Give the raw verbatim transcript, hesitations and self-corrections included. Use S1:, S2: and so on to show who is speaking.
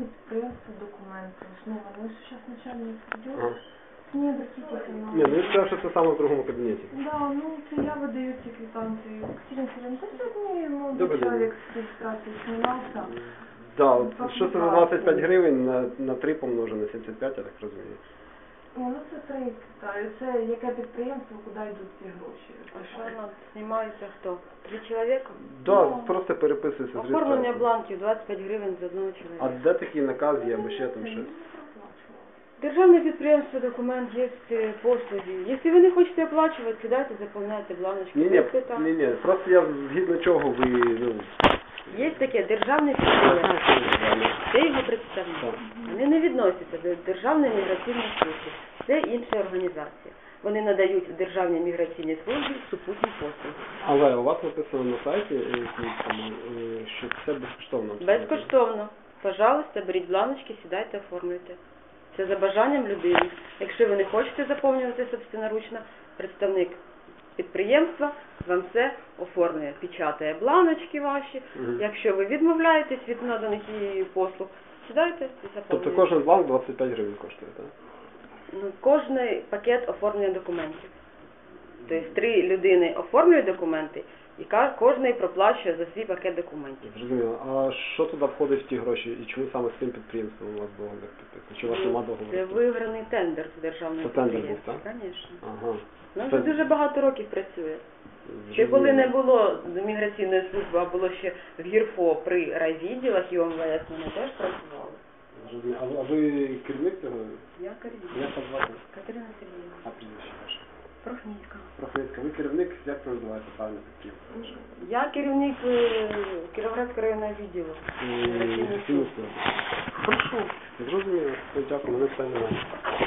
S1: підприємства документи. Ну, вони ж зараз начальник придет.
S2: Ага.
S1: Не обратитесь на...
S2: Ні, ну я сказав, що це саме в другому кабінеті.
S1: Да, ну, це я выдаю ці квитанції. Катерина Сергеевна, це сьогодні молодий
S2: Добрий день.
S1: чоловік з реєстрації знімався.
S2: Да, от що це за двадцять п'ять гривень на, на три помножено на сімдесят п'ять, я так розумію.
S1: Ні, ну це три питаю. Це яке підприємство, куди йдуть ці гроші?
S3: А що воно знімається хто? Три чоловіка?
S2: Да,
S1: Ну,
S2: просто переписується з
S3: Оформлення
S2: реєстрацією.
S3: бланків двадцять п'ять гривень з одного
S2: А
S3: чоловіка.
S2: де такий наказ є, або ще там щось?
S3: Державне підприємство, документ, є е, послуги. Якщо ви не хочете оплачувати, сідайте, заповняйте бланочку.
S2: Ні, ні,
S3: Без питань.
S2: ні, ні, просто я згідно чого ви, ну...
S3: Є таке державне
S2: Я
S3: підприємство.
S2: знаю, що ви сказали.
S3: Це його представник.
S2: Так.
S3: Вони не відносяться до Державної міграційної служби. Це інша організація. Вони надають Державній міграційній службі супутні послуги.
S2: Але у вас написано на сайті, е, якомусь, е, що це безкоштовно. абсолютно.
S3: Безкоштовно. Пожалуйста, беріть бланочки, сідайте, оформлюйте. Це за бажанням людини. Якщо ви не хочете заповнювати собственноручно, представник підприємства вам все оформлює, печатає бланочки ваші.
S2: Мгм.
S3: Якщо ви відмовляєтесь від наданих її послуг, сідайте і заповнюйте.
S2: Тобто кожен бланк двадцять п'ять гривень коштує, так?
S3: Ну, кожний пакет оформлення документів. Тобто три людини оформлюють документи, і ка- кожний проплачує за свій пакет документів.
S2: Зрозуміло. А що туди входить в ті гроші? І чому саме з цим підприємством у вас договір підписаний? Чи у вас нема
S3: Це
S2: договору?
S3: виграний тендер з державної
S2: Це тендер був,
S3: підприємства.
S2: так?
S3: Звісно.
S2: Ага.
S3: Ну,
S2: Це-
S3: вже дуже багато років працює. Ще
S2: Зрозуміло.
S3: коли не було міграційної служби, а було ще в ГІРФО при райвідділах і ОМВС, вони теж працювали.
S2: Зрозуміло. А ви- а ви керівник цього?
S3: Я керівник.
S2: Як вас звати?
S3: Катерина Сергіївна.
S2: А прізвище ваше?
S3: Профнітка.
S2: Професійка. Ви керівник, як це називається правильно такий?
S3: Я керівник е, Кіровоградського районного відділу. міграційної служби.
S2: Хорошо. Зрозуміло. Дякую, мене питань немає.